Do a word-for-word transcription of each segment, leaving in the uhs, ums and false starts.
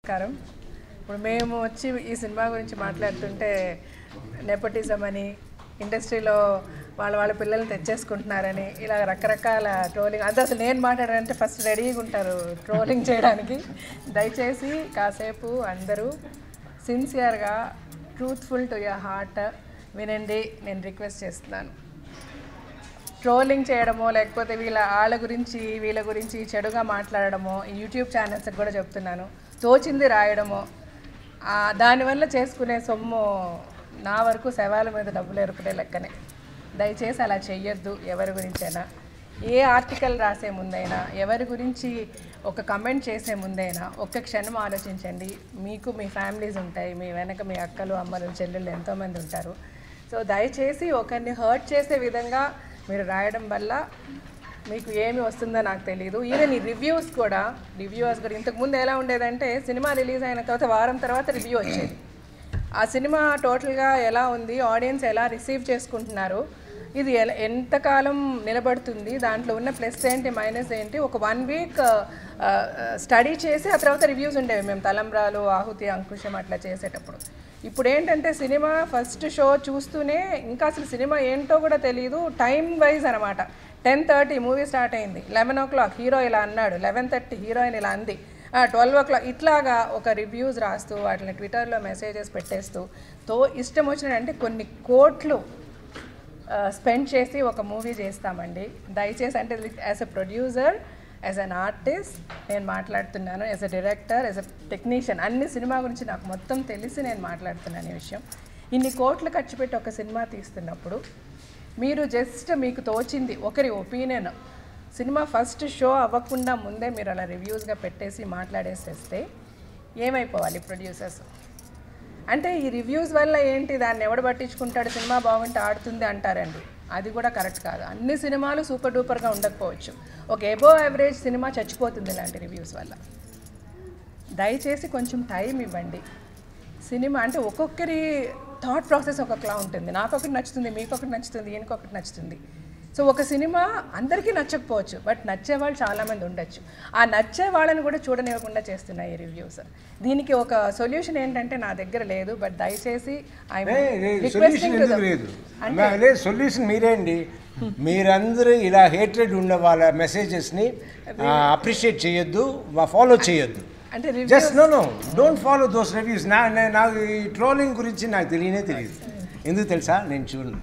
నమస్కారం. ఇప్పుడు మేము వచ్చి ఈ సినిమా గురించి మాట్లాడుతుంటే నెపోటిజం అని, ఇండస్ట్రీలో వాళ్ళ వాళ్ళ పిల్లల్ని తెచ్చేసుకుంటున్నారని, ఇలా రకరకాల ట్రోలింగ్ అంతా అసలు నేను మాట్లాడాలంటే ఫస్ట్ రెడీగా ఉంటారు ట్రోలింగ్ చేయడానికి. దయచేసి కాసేపు అందరూ సిన్సియర్గా ట్రూత్ఫుల్ టు యువర్ హార్ట్ వినండి నేను రిక్వెస్ట్ చేస్తున్నాను. ట్రోలింగ్ చేయడమో లేకపోతే వీళ్ళ వాళ్ళ గురించి వీళ్ళ గురించి చెడుగా మాట్లాడడమో యూట్యూబ్ ఛానల్స్కి కూడా చెప్తున్నాను, తోచింది రాయడమో, దానివల్ల చేసుకునే సొమ్ము నా వరకు శవాల మీద డబ్బులు ఎరుకునే లెక్కనే. దయచేసి అలా చెయ్యొద్దు. ఎవరి గురించైనా ఏ ఆర్టికల్ రాసే ముందైనా, ఎవరి గురించి ఒక కమెంట్ చేసే ముందైనా ఒక్క క్షణం ఆలోచించండి. మీకు మీ ఫ్యామిలీస్ ఉంటాయి, మీ వెనక మీ అక్కలు అమ్మలు చెల్లెళ్ళు ఎంతోమంది ఉంటారు. సో దయచేసి ఒకరిని హర్ట్ చేసే విధంగా మీరు రాయడం వల్ల మీకు ఏమి వస్తుందో నాకు తెలియదు. ఈవెన్ ఈ రివ్యూస్ కూడా రివ్యూస్ కూడా ఇంతకుముందు ఎలా ఉండేదంటే సినిమా రిలీజ్ అయిన తర్వాత వారం తర్వాత రివ్యూ వచ్చేది. ఆ సినిమా టోటల్గా ఎలా ఉంది, ఆడియన్స్ ఎలా రిసీవ్ చేసుకుంటున్నారు, ఇది ఎలా ఎంతకాలం నిలబడుతుంది, దాంట్లో ఉన్న ప్లస్ ఏంటి మైనస్ ఏంటి, ఒక వన్ వీక్ స్టడీ చేసి ఆ తర్వాత రివ్యూస్ ఉండేవి మేము తలంబ్రాలు, ఆహుతి, అంకుశం అట్లా చేసేటప్పుడు. ఇప్పుడు ఏంటంటే సినిమా ఫస్ట్ షో చూస్తూనే ఇంకా అసలు సినిమా ఏంటో కూడా తెలియదు, టైం వైజ్ అనమాట. టెన్ థర్టీ మూవీ స్టార్ట్ అయింది, లెవెన్ ఓ క్లాక్ హీరో ఇలా అన్నాడు, లెవెన్ థర్టీ హీరోయిన్ ఇలా అంది, ట్వెల్వ్ ఓ క్లాక్ ఇట్లాగా ఒక రివ్యూస్ రాస్తూ వాటిని ట్విట్టర్లో మెసేజెస్ పెట్టేస్తూ తో ఇష్టం వచ్చినట్టు కొన్ని కోట్లు స్పెండ్ చేసి ఒక మూవీ చేస్తామండి. దయచేసి అంటే as a producer, as an artist నేను మాట్లాడుతున్నాను, as a director, as a technician, అన్ని సినిమా గురించి నాకు మొత్తం తెలిసి నేను మాట్లాడుతున్నాను ఈ విషయం. ఇన్ని కోట్లు ఖర్చు పెట్టి ఒక సినిమా తీస్తున్నప్పుడు మీరు జస్ట్ మీకు తోచింది ఒకరి ఒపీనియన్ సినిమా ఫస్ట్ షో అవ్వకుండా ముందే మీరు అలా రివ్యూస్గా పెట్టేసి మాట్లాడేసేస్తే ఏమైపోవాలి ప్రొడ్యూసర్స్? అంటే ఈ రివ్యూస్ వల్ల ఏంటి, దాన్ని ఎవడు పట్టించుకుంటాడు, సినిమా బాగుంటే ఆడుతుంది అంటారండి. అది కూడా కరెక్ట్ కాదు. అన్ని సినిమాలు సూపర్ డూపర్గా ఉండకపోవచ్చు, ఒక ఎబో యావరేజ్ సినిమా చచ్చిపోతుంది ఇలాంటి రివ్యూస్ వల్ల. దయచేసి కొంచెం టైం ఇవ్వండి. సినిమా అంటే ఒక్కొక్కరి థాట్ ప్రాసెస్ ఒక్కొక్కలా ఉంటుంది. నాకు ఒకటి నచ్చుతుంది, మీకు ఒకటి నచ్చుతుంది, ఈయనకి ఒకటి నచ్చుతుంది. సో ఒక సినిమా అందరికీ నచ్చకపోవచ్చు, బట్ నచ్చే వాళ్ళు చాలామంది ఉండొచ్చు. ఆ నచ్చే వాళ్ళని కూడా చూడనివ్వకుండా చేస్తున్నాయి ఈ రివ్యూస్. దీనికి ఒక సొల్యూషన్ ఏంటంటే నా దగ్గర లేదు, బట్ దయచేసి సొల్యూషన్ మీరే అండి. మీరందరూ ఇలా హేట్రెడ్ ఉన్న వాళ్ళ మెసేజెస్ని అప్రిషియేట్ చేయొద్దు, ఫాలో చేయొద్దు. అంటే just no no don't follow those reviews. నా నాకు ఈ ట్రోలింగ్ గురించి నాకు తెలియనే తెలియదు. ఎందుకు తెలుసా, నేను చూడను,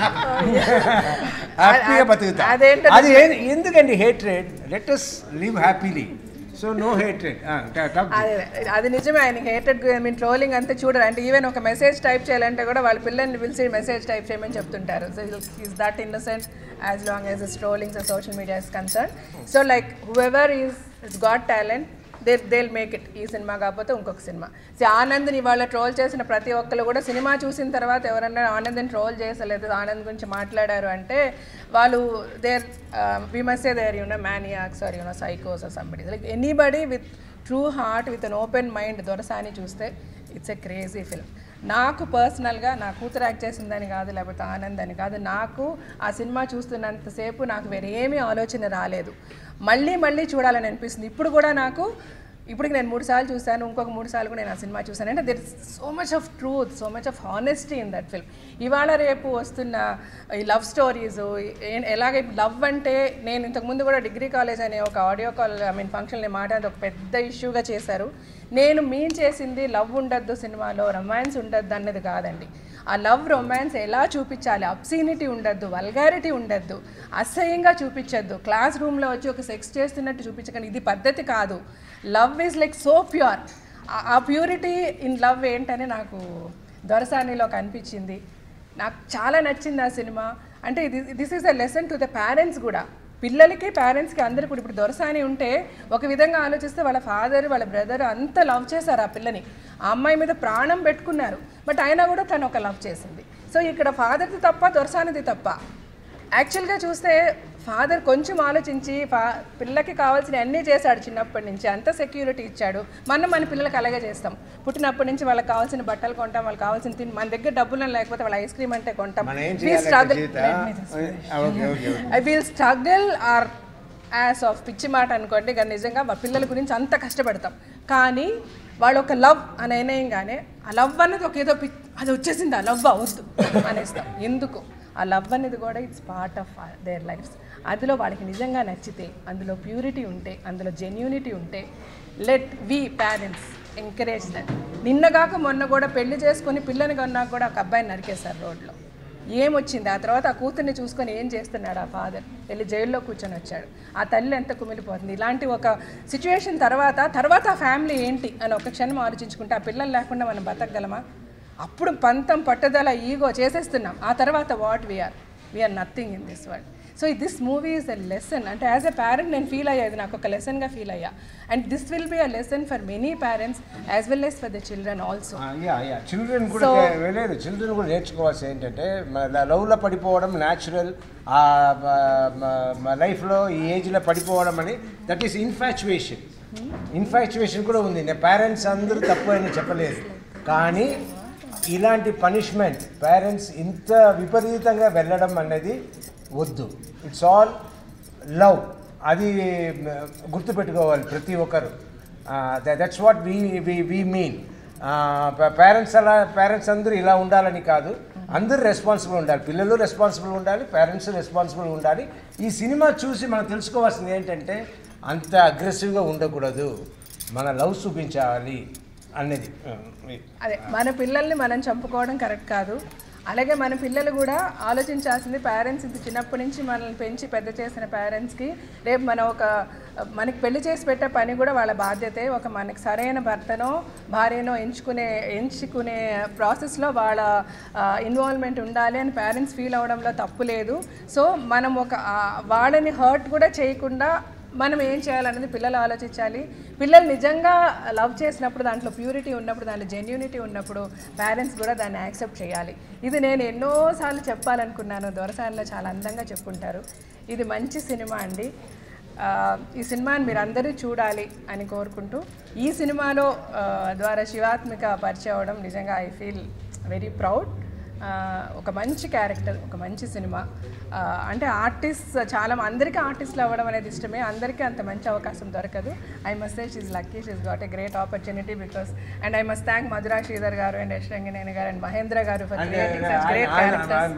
హ్యాపీగా బతుకుతా. అది ఎందుకండి hatred? Let us live happily. So no hatred. అది నిజమే. ఆయనకి హేట్రెడ్ మీన్ ట్రోలింగ్ అంతే చూడరు. అంటే ఈవెన్ ఒక మెసేజ్ టైప్ చేయాలంటే కూడా వాళ్ళ పిల్లల్ని పిలిచి మెసేజ్ టైప్ చేయమని చెప్తుంటారు. So is that innocent as long as is trolling social media is concern. So like whoever is is got talent they they'll make it. ఈ సినిమా కాకపోతే ఇంకొక సినిమా. సో ఆనంద్ని ఇవాళ ట్రోల్ చేసిన ప్రతి ఒక్కరు కూడా సినిమా చూసిన తర్వాత ఎవరన్నా ఆనంద్ని ట్రోల్ చేసలేదు, ఆనంద్ గురించి మాట్లాడారు అంటే వాళ్ళు there we must say there you know maniacs or you know సైకోస్ or somebody. Like anybody with true heart with an open mind Dorasani చూస్తే ఇట్స్ ఎ క్రేజీ ఫిల్మ్. నాకు పర్సనల్గా నా కూతురు యాక్ట్ చేసిందని కాదు, లేకపోతే ఆనంద్ అని కాదు, నాకు ఆ సినిమా చూస్తున్నంతసేపు నాకు వేరే ఏమీ ఆలోచన రాలేదు. మళ్ళీ మళ్ళీ చూడాలని అనిపిస్తుంది. ఇప్పుడు కూడా నాకు ఇప్పటికి నేను మూడు సార్లు చూశాను, ఇంకొక మూడు సార్లు కూడా నేను ఆ సినిమా చూశాను. అంటే there is so much of truth, so much of honesty in that film. ఇవాళ రేపు వస్తున్న ఈ లవ్ స్టోరీస్ ఎలాగే లవ్ అంటే, నేను ఇంతకుముందు కూడా డిగ్రీ కాలేజ్ అనే ఒక ఆడియో కాల్ ఐ మీన్ ఫంక్షన్ని మాట్లాడి ఒక పెద్ద ఇష్యూగా చేశారు. నేను మీన్ చేసింది లవ్ ఉండద్దు సినిమాలో, రొమాన్స్ ఉండద్దు అన్నది కాదండి. ఆ లవ్ రొమాన్స్ ఎలా చూపించాలి, అబ్సీనిటీ ఉండద్దు, వల్గారిటీ ఉండద్దు, అసహ్యంగా చూపించద్దు, క్లాస్ రూమ్లో వచ్చి ఒక సెక్స్ చేస్తున్నట్టు చూపించకండి. ఇది పద్ధతి కాదు. Love is like so pure. ఆ ప్యూరిటీ ఇన్ లవ్ ఏంటని నాకు దొరసానిలో కనిపించింది. నాకు చాలా నచ్చింది ఆ సినిమా. అంటే ఇది this is a lesson to the parents కూడా, పిల్లలకి పేరెంట్స్కి అందరికీ కూడా. ఇప్పుడు దొరసాని ఉంటే ఒక విధంగా ఆలోచిస్తే వాళ్ళ ఫాదర్ వాళ్ళ బ్రదర్ అంత లవ్ చేశారు ఆ పిల్లని, ఆ అమ్మాయి మీద ప్రాణం పెట్టుకున్నారు, బట్ అయినా కూడా తను ఒక లవ్ చేసింది. సో ఇక్కడ ఫాదర్ది తప్ప దొరసానిది తప్ప? యాక్చువల్గా చూస్తే ఫాదర్ కొంచెం ఆలోచించి ఫా పిల్లకి కావాల్సిన అన్నీ చేశాడు. చిన్నప్పటి నుంచి అంత సెక్యూరిటీ ఇచ్చాడు. మనం మన పిల్లలకి అలాగే చేస్తాం. పుట్టినప్పటి నుంచి వాళ్ళకి కావాల్సిన బట్టలు కొంటాం, వాళ్ళకి కావాల్సిన తిని, మన దగ్గర డబ్బులు లేకపోతే వాళ్ళ ఐస్ క్రీమ్ అంటే కొంటాం. I will struggle or as of పిచ్చి మాట అనుకోండి, కానీ నిజంగా మా పిల్లల గురించి అంత కష్టపడతాం. కానీ వాళ్ళు ఒక లవ్ అని అయినాయంగానే ఆ లవ్ అనేది ఒక ఏదో పి అది వచ్చేసింది ఆ లవ్ అవద్దు అనేస్తాం. ఎందుకు ఆ లవ్ అనేది కూడా it's part of their lives. అందులో వాళ్ళకి నిజంగా నచ్చితే, అందులో ప్యూరిటీ ఉంటే, అందులో జెన్యూనిటీ ఉంటే, let we parents encourage that. నిన్నగాక మొన్న కూడా పెళ్లి చేసుకొని పిల్లని కన్నాక కూడా ఒక అబ్బాయిని నరికేశారు రోడ్లో. ఏమొచ్చింది ఆ తర్వాత? ఆ కూతుర్ని చూసుకొని ఏం చేస్తున్నాడు ఆ ఫాదర్? వెళ్ళి జైల్లో కూర్చొని వచ్చాడు. ఆ తల్లి ఎంత కుమిలిపోతుంది. ఇలాంటి ఒక సిచ్యువేషన్ తర్వాత తర్వాత ఆ ఫ్యామిలీ ఏంటి అని ఒక క్షణం ఆలోచించుకుంటే ఆ పిల్లలు లేకుండా మనం బతకగలమా? అప్పుడు పంతం పట్టుదల ఈగో చేసేస్తున్నాం. ఆ తర్వాత what we are we are nothing in this world. So this movie is a lesson. అంటే యాజ్ ఎ పేరెంట్ నేను ఫీల్ అయ్యేది, నాకు ఒక లెసన్గా ఫీల్ అయ్యా. And this will be a lesson for many parents as well as for the children also. Children కూడా లేదు, children కూడా నేర్చుకోవాల్సి ఏంటంటే లవ్లో పడిపోవడం న్యాచురల్, లైఫ్లో ఈ ఏజ్లో పడిపోవడం అని దట్ ఈస్ ఇన్ఫాచ్యుయేషన్. ఇన్ఫాచ్యుయేషన్ కూడా ఉంది. నేను పేరెంట్స్ అందరూ తప్పు అని చెప్పలేదు, కానీ ఇలాంటి పనిష్మెంట్ పేరెంట్స్ ఇంత విపరీతంగా వెళ్ళడం అనేది వద్దు. It's all love. అది గుర్తుపెట్టుకోవాలి ప్రతి ఒక్కరు. That's what we we we mean. Parents అలా పేరెంట్స్ అందరూ ఇలా ఉండాలని కాదు, అందరూ రెస్పాన్సిబుల్ ఉండాలి. పిల్లలు రెస్పాన్సిబుల్ ఉండాలి, పేరెంట్స్ రెస్పాన్సిబుల్ ఉండాలి. ఈ సినిమా చూసి మనం తెలుసుకోవాల్సింది ఏంటంటే అంత అగ్రెసివ్గా ఉండకూడదు, మన లవ్ చూపించాలి అనేది. అదే మన పిల్లల్ని మనం చంపుకోవడం కరెక్ట్ కాదు. అలాగే మన పిల్లలు కూడా ఆలోచించాల్సింది, పేరెంట్స్ ఇంత చిన్నప్పటి నుంచి మనల్ని పెంచి పెద్ద చేసిన పేరెంట్స్కి రేపు మనం ఒక మనకి పెళ్లి చేసి పెట్టే పని కూడా వాళ్ళ బాధ్యతే. ఒక మనకి సరైన భర్తనో భార్యనో ఎంచుకునే ఎంచుకునే ప్రాసెస్లో వాళ్ళ ఇన్వాల్వ్మెంట్ ఉండాలి అని పేరెంట్స్ ఫీల్ అవ్వడంలో తప్పు లేదు. సో మనం ఒక వాళ్ళని హర్ట్ కూడా చేయకుండా మనం ఏం చేయాలనేది పిల్లలు ఆలోచించాలి. పిల్లలు నిజంగా లవ్ చేసినప్పుడు, దాంట్లో ప్యూరిటీ ఉన్నప్పుడు, దాంట్లో జెన్యూనిటీ ఉన్నప్పుడు పేరెంట్స్ కూడా దాన్ని యాక్సెప్ట్ చేయాలి. ఇది నేను ఎన్నోసార్లు చెప్పాలనుకున్నాను, దొరసారిలో చాలా అందంగా చెప్పుకుంటారు. ఇది మంచి సినిమా అండి. ఈ సినిమాని మీరు అందరూ చూడాలి అని కోరుకుంటూ, ఈ సినిమాలో ద్వారా శివాత్మిక పరిచయం అవ్వడం నిజంగా ఐ ఫీల్ వెరీ ప్రౌడ్. ఒక మంచి క్యారెక్టర్, ఒక మంచి సినిమా. అంటే ఆర్టిస్ట్ చాలా అందరికీ ఆర్టిస్టులు అవ్వడం అనేది ఇష్టమే, అందరికీ అంత మంచి అవకాశం దొరకదు. I must say she's lucky, she's got a great opportunity because. And I must thank Madhura Sridhar garu and Yash Rangineni garu and Mahendra garu for creating such great characters.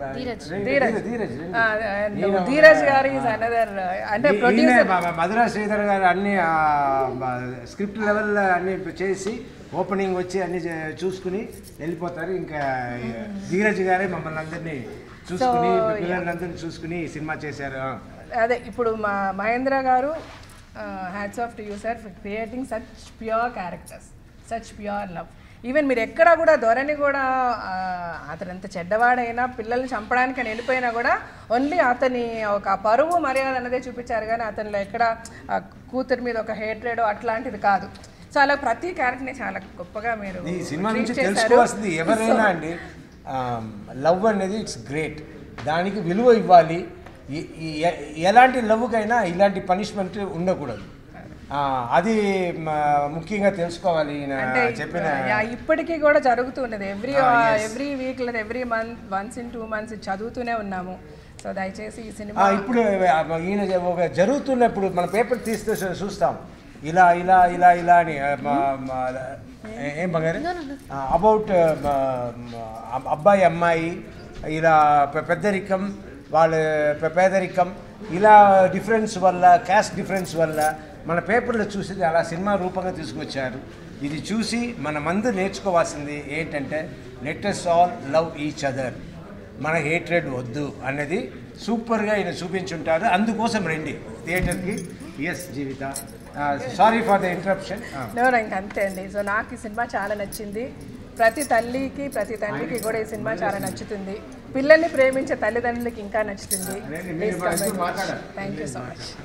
Dheeraj garu is another అంటే ప్రొడ్యూసర్. మధురా శ్రీధర్ గారు అన్ని స్క్రిప్ట్ లెవెల్ అన్ని చేసి ఓపెనింగ్ వచ్చి అన్ని చూసుకుని వెళ్ళిపోతారు. ఇంకా ధీరజ్ గారే మమ్మల్ని అందరినీ చూసుకుని పిల్లలందరినీ చూసుకుని సినిమా చేశారు. అదే ఇప్పుడు మా Mahendra garu hats off to you sir for creating such pure characters, such pure love. Even మీరు ఎక్కడా కూడా ధోరణి కూడా అతను ఎంత చెడ్డవాడైనా పిల్లల్ని చంపడానికి అని వెళ్ళిపోయినా కూడా ఓన్లీ అతని ఒక పరువు మర్యాద అన్నదే చూపించారు, కానీ అతనిలో ఎక్కడ కూతురు మీద ఒక హేట్రేడో అట్లాంటిది కాదు. సో అలా ప్రతి క్యారెక్టర్ని చాలా గొప్పగా మీరు ఈ సినిమా నుంచి తెలుసుకోవాల్సింది ఎవరైనా అండి, లవ్ అనేది ఇట్స్ గ్రేట్, దానికి విలువ ఇవ్వాలి. ఎలాంటి లవ్కైనా ఇలాంటి పనిష్మెంట్ ఉండకూడదు, అది ముఖ్యంగా తెలుసుకోవాలి. చెప్పిన ఇప్పటికీ కూడా జరుగుతున్నది, ఎవ్రీ ఎవ్రీ వీక్ లేదా every month once in two months చదువుతూనే ఉన్నాము. సో దయచేసి ఈ సినిమా ఇప్పుడు ఈయన ఒక జరుగుతున్నప్పుడు మన పేపర్ తీస్తే చూస్తాం ఇలా ఇలా ఇలా ఇలా అని ఏం బంగారు అబౌట్ అబ్బాయి అమ్మాయి ఇలా పెద్దరికం వాళ్ళ పేదరికం ఇలా డిఫరెన్స్ వల్ల, క్యాస్ట్ డిఫరెన్స్ వల్ల మన పేపర్లో చూసి అలా సినిమా రూపంగా తీసుకొచ్చారు. ఇది చూసి మనమందరూ నేర్చుకోవాల్సింది ఏంటంటే let us all love each other, మన హేట్రెడ్ వద్దు అన్నది సూపర్గా ఈయన చూపించుంటారు. అందుకోసం రండి థియేటర్కి. Yes Jeevitha, sorry for the interruption. ఇంక అంతే అండి. సో నాకు ఈ సినిమా చాలా నచ్చింది. ప్రతి తల్లికి ప్రతి తండ్రికి కూడా ఈ సినిమా చాలా నచ్చుతుంది. పిల్లల్ని ప్రేమించే తల్లిదండ్రులకి ఇంకా నచ్చుతుంది. Thank you so much.